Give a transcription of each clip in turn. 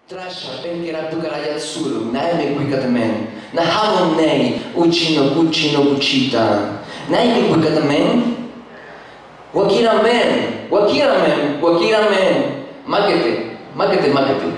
Trascia pencherà tu caraglia sulu, naime qui catamen. Na havon nei, uccino cucino cucita. Naime qui catamen. Wakiramen, wakiramen, wakiramen. Máquete, máquete, máquete.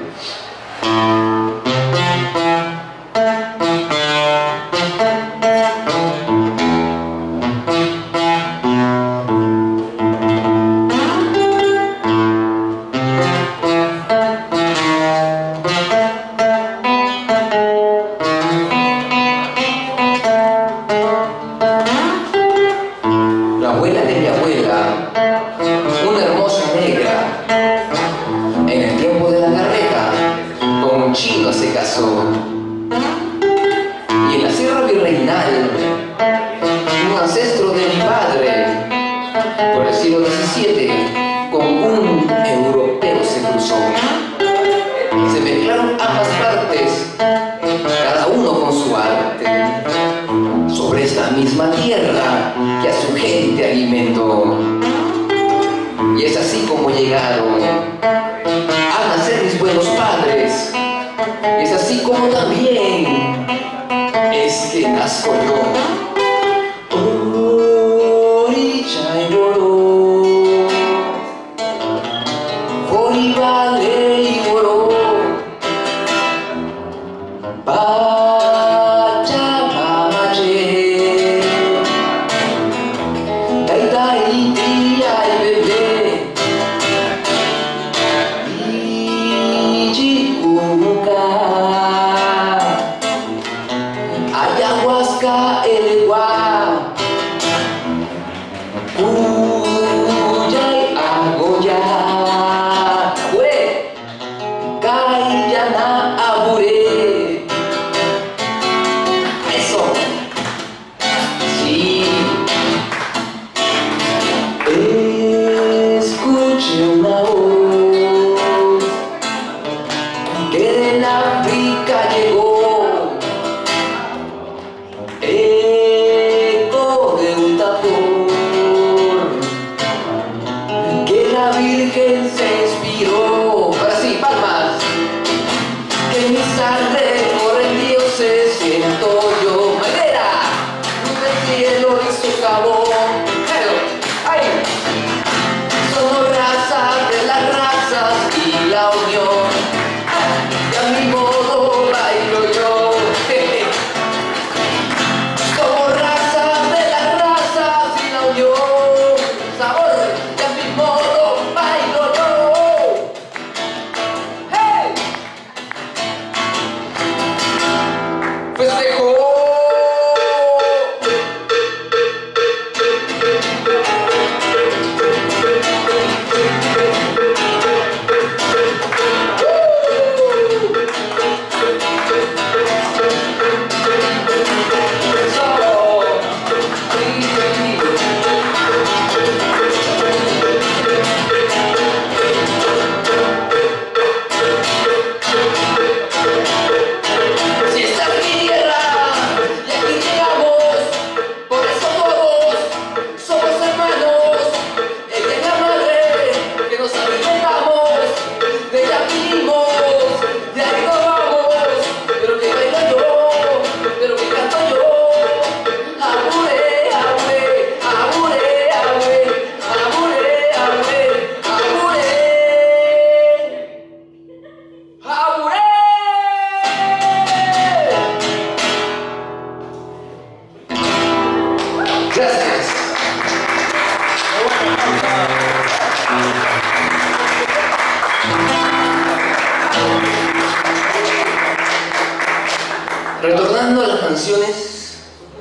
Retornando a las canciones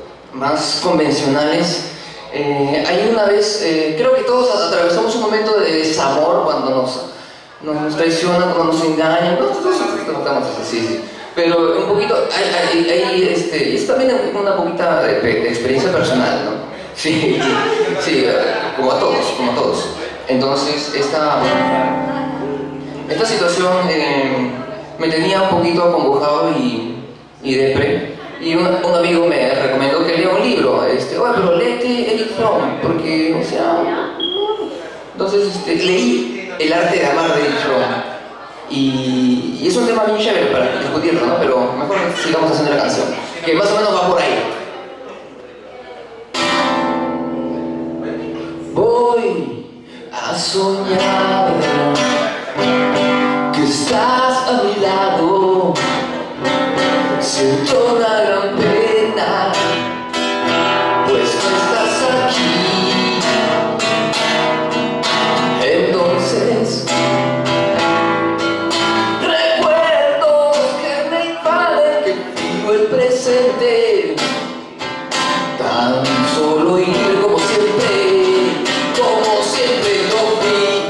más convencionales, hay una vez, creo que todos atravesamos un momento de desamor cuando nos traicionan, cuando nos engañan, todos estamos así, sí. Pero un poquito, es también una poquita de experiencia personal, ¿no? Sí, sí, como a todos. Entonces, esta situación me tenía un poquito acongojado y depre. Y un amigo me recomendó que lea un libro, oye, pero léete Erich Fromm, porque, o sea, entonces leí El arte de amar de Erich Fromm. Y es un tema bien chévere para discutirlo, ¿no? Pero mejor sigamos haciendo la canción, que más o menos va por ahí. Voy a soñar que estás a mi lado. Siento una gran pena, pues no estás aquí. Entonces recuerdos que me invaden, que vivo el presente. Tan solo ir como siempre lo vi.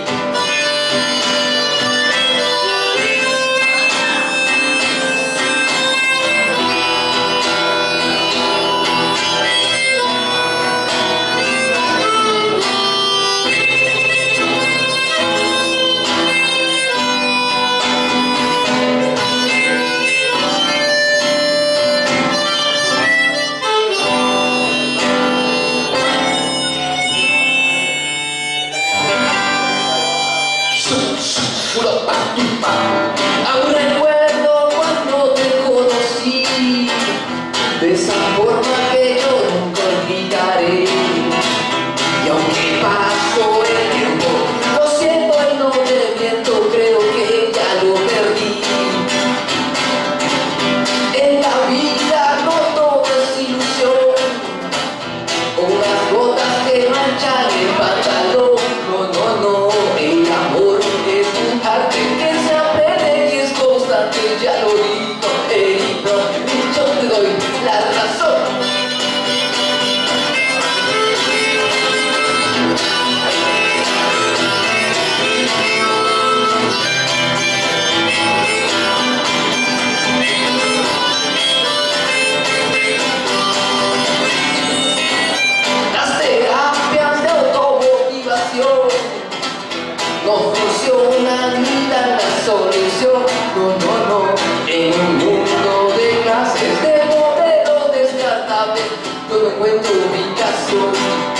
Aún recuerdo cuando te conocí, de esa forma que yo nunca olvidaré. Y aunque pasó el tiempo, lo siento y no te miento, creo que ya lo perdí. En la vida no todo es ilusión, unas gotas que manchan el pantalón. No, el amor es un arte que se aprende y es constante, ya lo dijo Erito, y yo te doy la razón. Las terapias de automotivación no funcionan ni dan la solución. No, en un mundo de clases, de modelos descartables, yo no encuentro ubicación.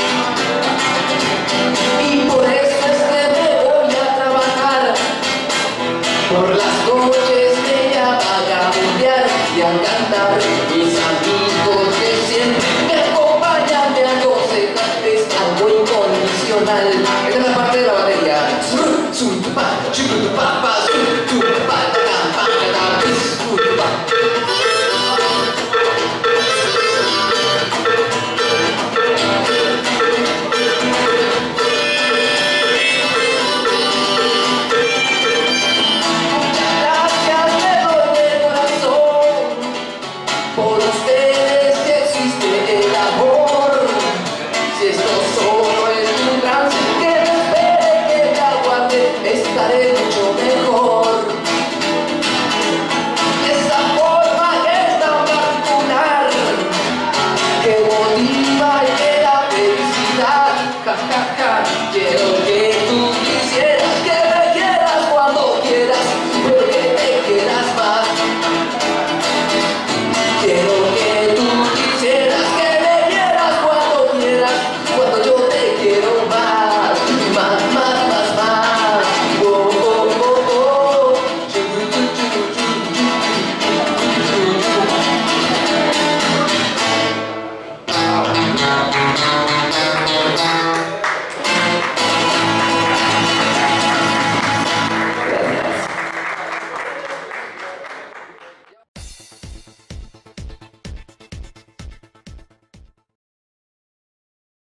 Y por eso es que me voy a trabajar por las noches, me llama a cambiar y a cantar. Mis amigos que siempre me acompañan, me aconsejan, es algo incondicional. Esta es la parte de la